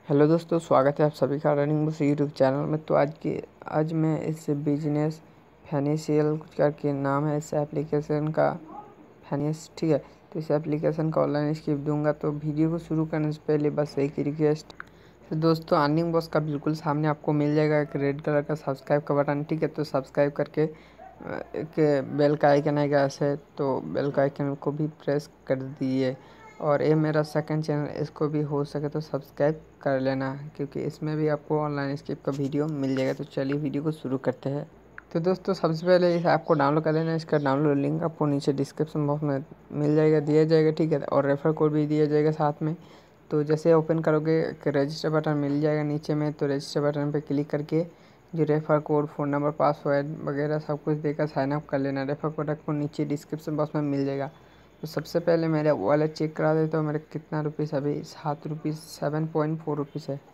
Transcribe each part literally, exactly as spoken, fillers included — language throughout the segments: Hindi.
हेलो दोस्तों, स्वागत है आप सभी का रनिंग बस यूट्यूब चैनल में। तो आज की आज मैं इस बिजनेस फाइनेंशियल कुछ करके नाम है इस एप्लीकेशन का फाइनेंस, ठीक है। तो इस एप्लीकेशन का ऑनलाइन स्किप दूंगा। तो वीडियो को शुरू करने से पहले बस एक ही रिक्वेस्ट। तो दोस्तों, अर्निंग बॉक्स का बिल्कुल सामने आपको मिल जाएगा एक रेड कलर का सब्सक्राइब का बटन, ठीक है। तो सब्सक्राइब करके एक बेल का आइकन आएगा ऐसे, तो बेल का आइकन को भी प्रेस कर दीजिए। और ये मेरा सेकंड चैनल, इसको भी हो सके तो सब्सक्राइब कर लेना, क्योंकि इसमें भी आपको ऑनलाइन स्किप का वीडियो मिल जाएगा। तो चलिए वीडियो को शुरू करते हैं। तो दोस्तों, सबसे पहले इस ऐप को डाउनलोड कर लेना। इसका डाउनलोड लिंक आपको नीचे डिस्क्रिप्शन बॉक्स में मिल जाएगा, दिया जाएगा, ठीक है। और रेफर कोड भी दिया जाएगा साथ में। तो जैसे ओपन करोगे रजिस्टर बटन मिल जाएगा नीचे में। तो रजिस्टर बटन पर क्लिक करके जो refer code, phone number, password वगैरह सब कुछ देकर साइन अप कर लेना। रेफर कोड आपको नीचे डिस्क्रिप्शन बॉक्स में मिल जाएगा। तो सबसे पहले मेरा वॉलेट चेक करा देता हूँ। मेरे कितना रुपीस अभी सात rupees seven point four rupees है,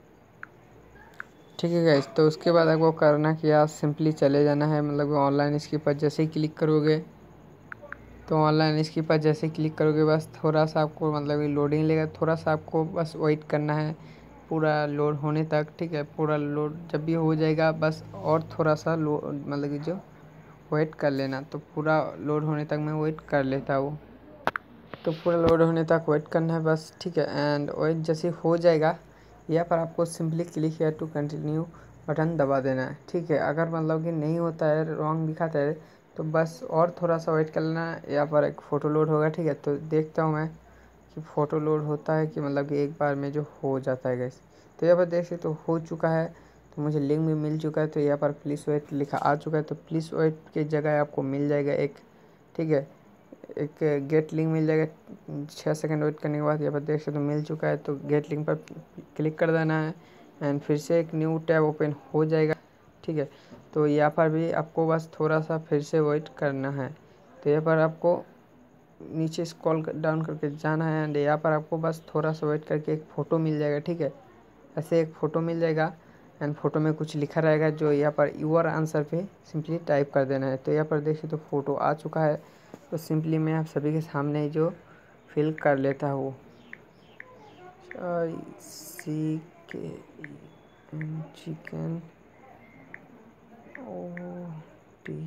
ठीक है गाइस। तो उसके बाद आपको करना क्या, सिंपली चले जाना है मतलब ऑनलाइन इसके पर जैसे ही क्लिक करोगे तो ऑनलाइन इसके पर जैसे ही क्लिक करोगे बस थोड़ा सा आपको मतलब लोडिंग लेगा। थोड़ा सा आपको बस वेट करना है पूरा लोड होने तक, ठीक है। पूरा लोड जब भी हो जाएगा बस और थोड़ा सा लो मतलब कि जो वेट कर लेना। तो पूरा लोड होने तक मैं वेट कर लेता हूँ। तो पूरा लोड होने तक वेट करना है बस, ठीक है। एंड वेट जैसे हो जाएगा यहाँ पर आपको सिंपली क्लिक किया टू कंटिन्यू बटन दबा देना है, ठीक है। अगर मतलब कि नहीं होता है, रॉन्ग दिखाता है, तो बस और थोड़ा सा वेट कर लेना। यहाँ पर एक फ़ोटो लोड होगा, ठीक है। तो देखता हूँ मैं कि फ़ोटो लोड होता है कि मतलब कि एक बार में जो हो जाता है गैस। तो यहाँ पर देखिए तो हो चुका है। तो मुझे लिंक भी मिल चुका है। तो यहाँ पर प्लीज़ वेट लिखा आ चुका है। तो प्लीज़ वेट की जगह आपको मिल जाएगा एक, ठीक है, एक गेट लिंक मिल जाएगा। छः सेकंड वेट करने के बाद यहाँ पर देख सकते तो मिल चुका है। तो गेट लिंक पर क्लिक कर देना है एंड फिर से एक न्यू टैब ओपन हो जाएगा, ठीक है। तो यहाँ पर भी आपको बस थोड़ा सा फिर से वेट करना है। तो यहाँ पर आपको नीचे स्क्रॉल डाउन करके जाना है एंड यहाँ पर आपको बस थोड़ा सा वेट करके एक फ़ोटो मिल जाएगा, ठीक है। ऐसे एक फ़ोटो मिल जाएगा एंड फोटो में कुछ लिखा रहेगा जो यहाँ पर यूर आंसर पे सिंपली टाइप कर देना है। तो यहाँ पर देखिए तो फ़ोटो आ चुका है। तो सिंपली मैं आप सभी के सामने जो फिल कर लेता हूँ सी के चिकन ओ टी।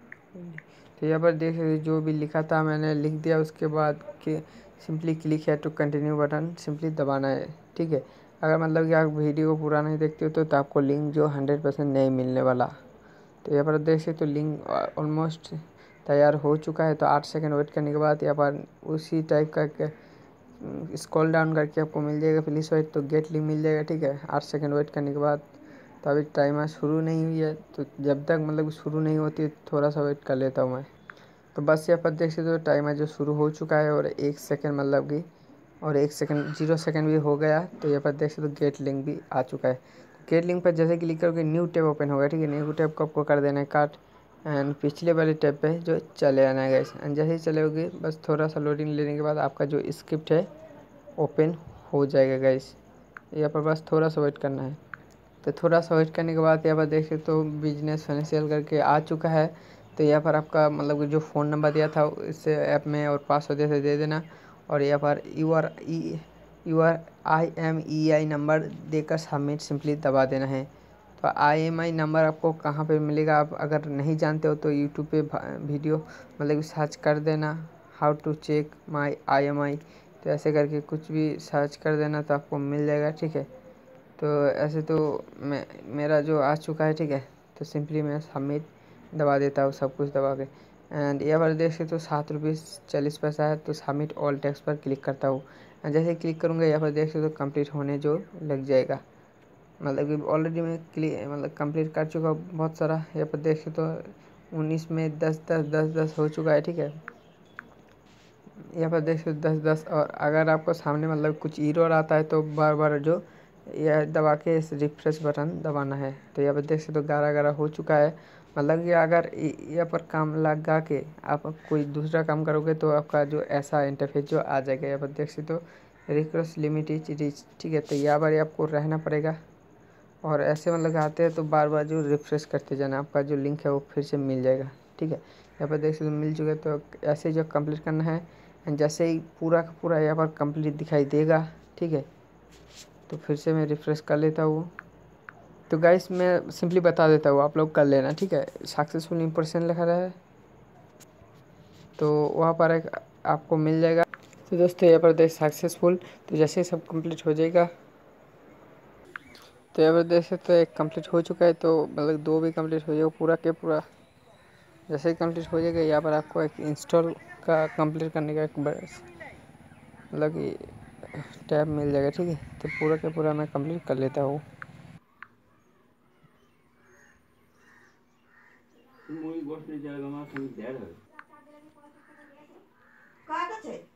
तो यहाँ पर देख सकते जो भी लिखा था मैंने लिख दिया। उसके बाद के सिंपली क्लिक है टू कंटिन्यू बटन सिंपली दबाना है, ठीक है। अगर मतलब कि आप वीडियो को पूरा नहीं देखते हो तो, तो आपको लिंक जो हंड्रेड परसेंट नहीं मिलने वाला। तो यहाँ पर देख सकते तो लिंक ऑलमोस्ट तैयार हो चुका है। तो आठ सेकंड वेट करने के बाद यहाँ पर उसी टाइप का स्क्रॉल डाउन करके आपको मिल जाएगा प्लीज़ वेट। तो गेट लिंक मिल जाएगा, ठीक है। आठ सेकंड वेट करने के बाद तो अभी टाइमर शुरू नहीं हुई है। तो जब तक मतलब शुरू नहीं होती थोड़ा सा वेट कर लेता हूँ मैं। तो बस यहाँ पर देख सकते हो टाइमर जो शुरू हो चुका है और एक सेकंड मतलब कि और एक सेकंड जीरो सेकंड भी हो गया। तो यहाँ पर देख सकते हो गेट लिंक भी आ चुका है। गेट लिंक पर जैसे क्लिक करोगे न्यू टैब ओपन होगा, ठीक है। न्यू टैब को आपको कर देना है काट एंड पिछले वाले टैब पे जो चले आना है गैस। एंड जैसे ही चलोगे बस थोड़ा सा लोडिंग लेने के बाद आपका जो स्क्रिप्ट है ओपन हो जाएगा गैस। यहाँ पर बस थोड़ा सा वेट करना है। तो थोड़ा सा वेट करने के बाद यहाँ पर देखें तो बिजनेस फाइनेंशियल करके आ चुका है। तो यहाँ पर आपका मतलब कि जो फ़ोन नंबर दिया था इससे ऐप में और पासवर्ड जैसे दे देना। और यहाँ पर U R E U R I M E I number देकर सबमिट सिंपली दबा देना है। तो आई एम आई नंबर आपको कहाँ पे मिलेगा, आप अगर नहीं जानते हो तो यूट्यूब पे वीडियो मतलब कि सर्च कर देना how to check my I M I. तो ऐसे करके कुछ भी सर्च कर देना तो आपको मिल जाएगा, ठीक है। तो ऐसे तो मैं मेरा जो आ चुका है, ठीक है। तो सिंपली मैं सबमिट दबा देता हूँ सब कुछ दबा के एंड यहाँ पर देख सकते तो सात रुपीज़ चालीस पैसा है। तो सबमिट ऑल टैक्स पर क्लिक करता हूँ एंड जैसे क्लिक करूँगा यहाँ पर देख सकते तो कंप्लीट होने जो लग जाएगा। मतलब कि ऑलरेडी मैं क्लिक मतलब कंप्लीट कर चुका हूँ बहुत सारा। यहाँ पर देख सकते तो उन्नीस में दस दस दस दस हो चुका है, ठीक है। यहाँ पर देख सकते दस दस। और अगर आपको सामने मतलब कुछ एरर आता है तो बार बार जो यह दबा के इस रिफ्रेश बटन दबाना है। तो यहाँ पर देख सकते तो ग्यारह ग्यारह हो चुका है। मतलब कि अगर यहाँ पर काम लगा के आप कोई दूसरा काम करोगे तो आपका जो ऐसा इंटरफेस जो आ जाएगा। यहाँ पर देख सकते तो रिक्वेस्ट लिमिट इज रीच, ठीक है। तो यहाँ पर आपको रहना पड़ेगा और ऐसे मतलब आते हैं तो बार बार जो रिफ्रेश करते जाना, आपका जो लिंक है वो फिर से मिल जाएगा, ठीक है। यहाँ पर देख सकते मिल चुका है। तो ऐसे जो कंप्लीट करना है एंड जैसे ही पूरा का पूरा यहाँ पर कंप्लीट दिखाई देगा, ठीक है। तो फिर से मैं रिफ़्रेश कर लेता हूँ। तो गाइस मैं सिंपली बता देता हूँ, आप लोग कर लेना, ठीक है। सक्सेसफुल इम्प्रेशन लिखा रहा है तो वहाँ पर एक आपको मिल जाएगा। तो दोस्तों यहाँ पर देख सक्सेसफुल, तो जैसे ही सब कंप्लीट हो जाएगा। तो यहाँ पर देख सकते हो एक कंप्लीट हो चुका है, तो मतलब दो भी कंप्लीट हो जाएगा पूरा के पूरा। जैसे ही कंप्लीट हो जाएगा यहाँ पर आपको एक इंस्टॉल का कंप्लीट करने का एक बस मतलब कि टैब मिल जाएगा, ठीक है। तो पूरा के पूरा मैं कंप्लीट कर लेता हूँ। मूवी गोष्ट जाएगा